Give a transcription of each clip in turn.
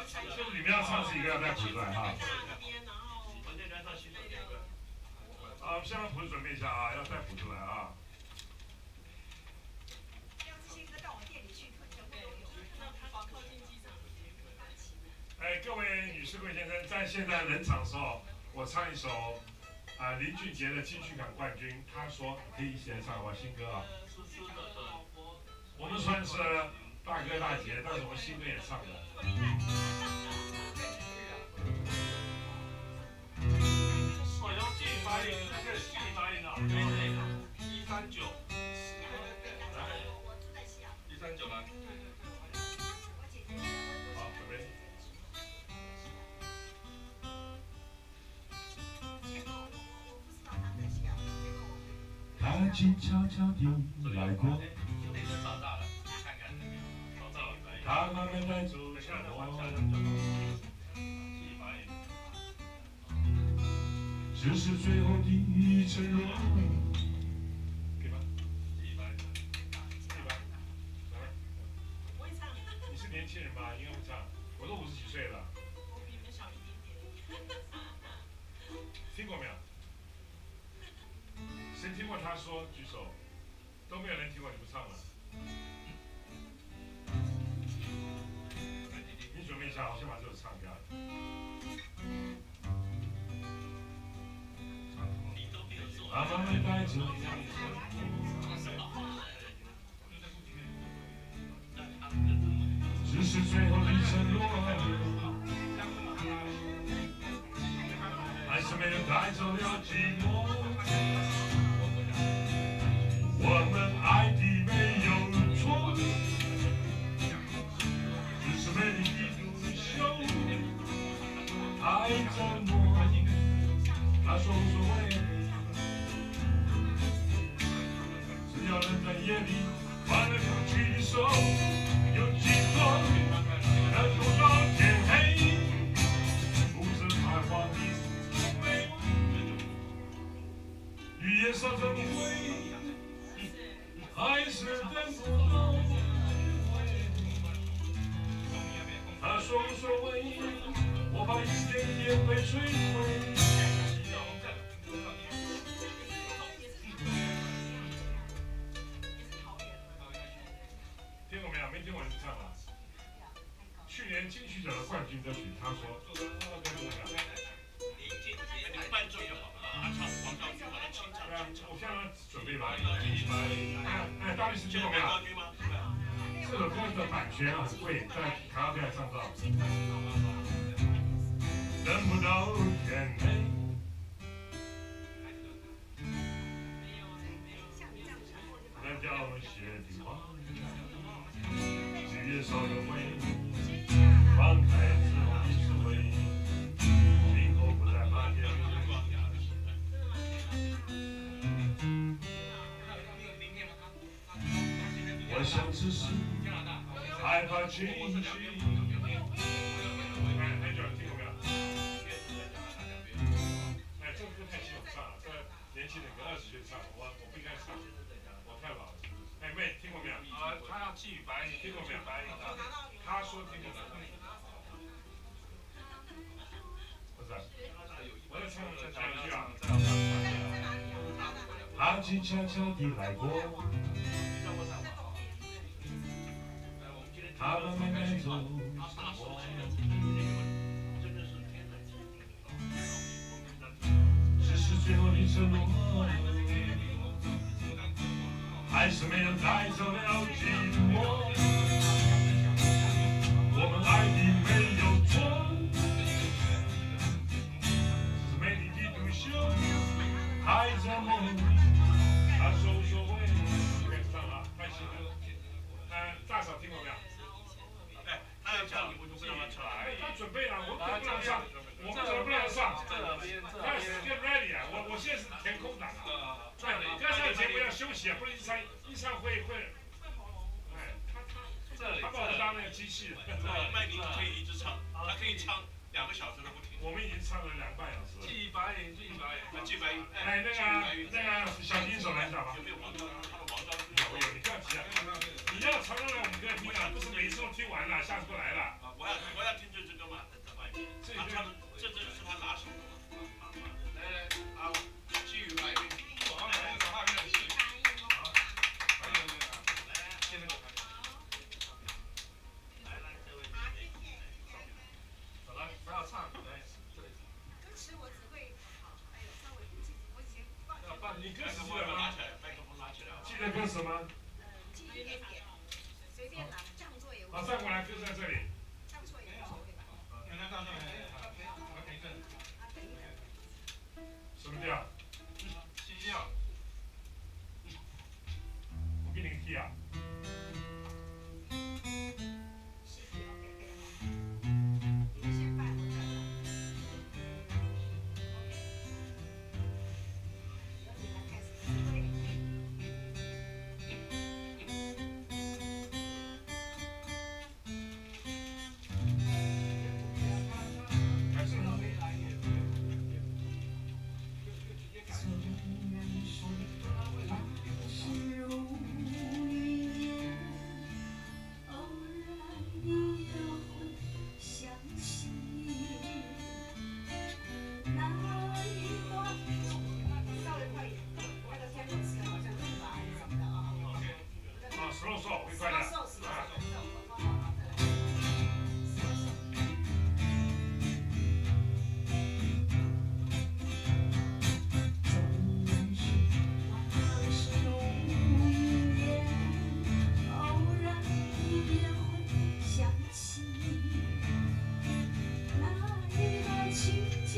就是你们要唱是一个要再谱出来哈。好，下面谱子准备一下啊，要再谱出来啊。哎，各位女士、各位先生，在现在冷场的时候，我唱一首林俊杰的金曲奖冠军，他说可以一起来唱我新歌啊。我们算是大哥大姐，但是我们新歌也唱的。 我用记忆发音，这是记忆发音啊。139，来，139来。 好，准备。他静悄悄地来过，他慢慢带走我。这是最后的承诺。可以吗？可以吧？来吧。我会唱。你是年轻人吧？应该会唱。我都50几岁了。 我比你们小一点点。 听过没有？谁听过他说？举手。都没有人听过，你不唱了。你准备一下，我先把这首唱掉。他慢慢带走。只是最后的承诺，还是没有带走了寂寞。我们爱的没有错，只是没力不休，太折磨。他说无所谓。只要能在夜里换了空气的手，有几多能走到天黑，不是彷徨的滋味。雨也说怎么会，还是等不到。他说无所谓，我怕一点点被摧毁。听过没有？没听过你唱了。去年金曲奖的冠军歌曲，他说，跟我讲。 你们伴奏就好了啊，唱黄少军把它清唱。 我现在准备吧。哎，大律师听过没有？这首歌的版权很贵，在卡拉 OK 唱不到。等不到天黑。那凋谢的花。月烧的灰，放开自我的思维，今后不再发现。我想只是害怕情绪。哎，这听过没有？哎，这个歌太新我唱了，这年轻人20岁唱，我不应该唱，我太老了。哎，妹，听过没有？ 他要寄语白银， 听过没有？他说听过没有？不是，我在唱一句啊。他静悄悄地来过，他慢慢带走我。只是最后的承诺。还是没有带走了寂寞，我们爱的没有错，只是没力的独秀，太折磨。他说无所谓，可以唱了，开心了。大嫂听过没有？ 哎，他要唱，我就不让他唱。 他准备了，我怎么不让上？我们怎么不让上？开始 get ready 啊！我现在是填空档啊。对，第二场节目要休息啊，不能一场会。哎，他把我当那个机器人。 麦宁可以一直唱，他可以唱2个小时都不停。 我们已经唱了2个半小时了。 记忆白银，记忆白银，记忆白银。 哎，那个小金手来讲吧。 有没有黄昭？他们黄昭有，你不要急啊。你要常常来我们歌听啊，不是每一次都听完了，下次不来了。 我要听这支歌。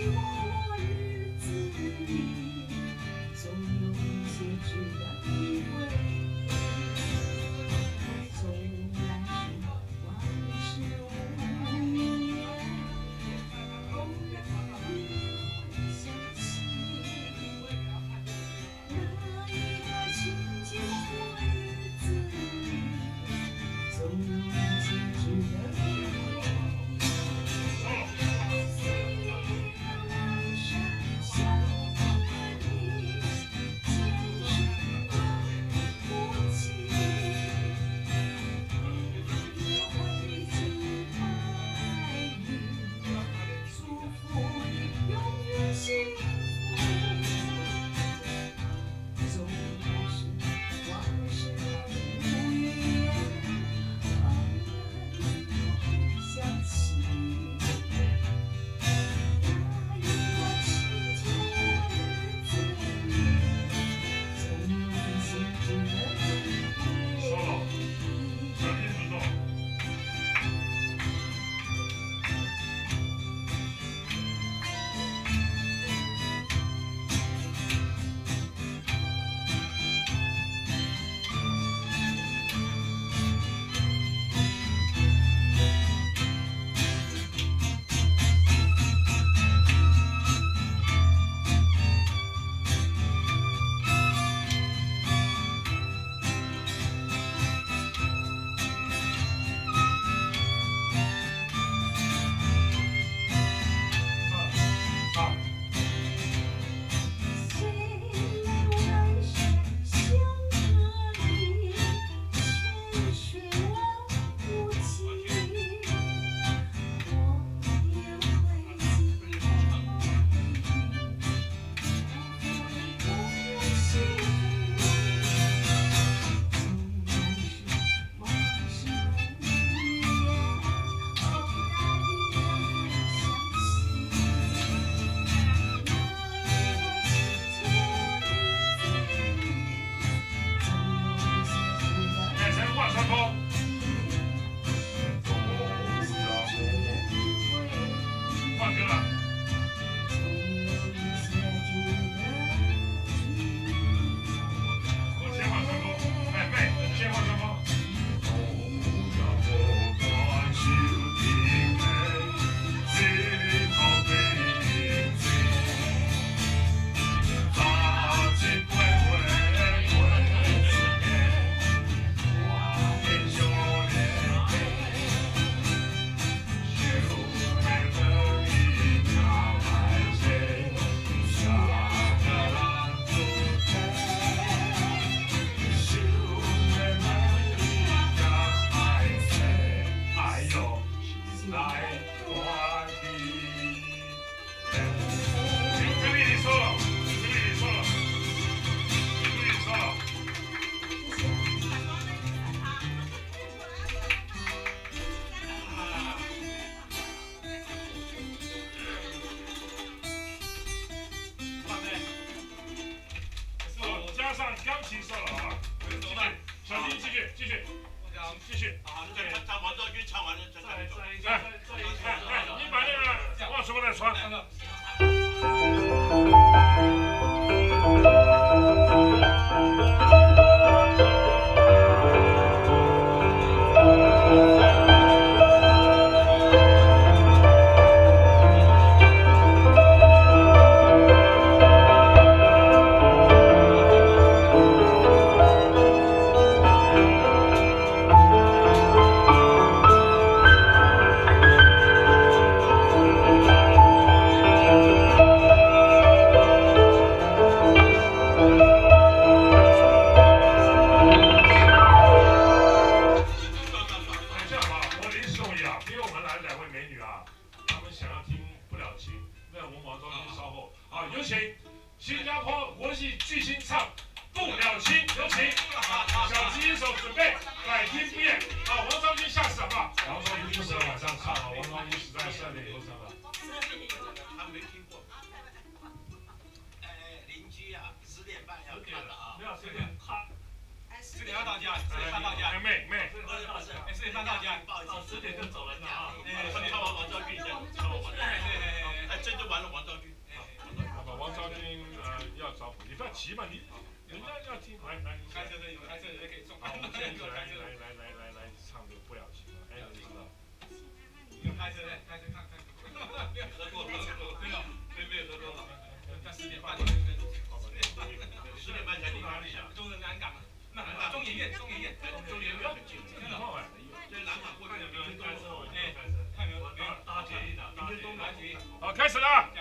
钢琴solo好不好？小弟继续。 好，他王昭君唱完了，再你把那个忘什么来传。 真就完了，王昭君。 喝过，对哦，没有喝过。在10点半，10点半才离哪里啊？就是南港，那中研院，中研院很近，真的好玩。对，南港过去有没有人开车？哎，看有没有搭捷运的，搭捷运。 好，开始了。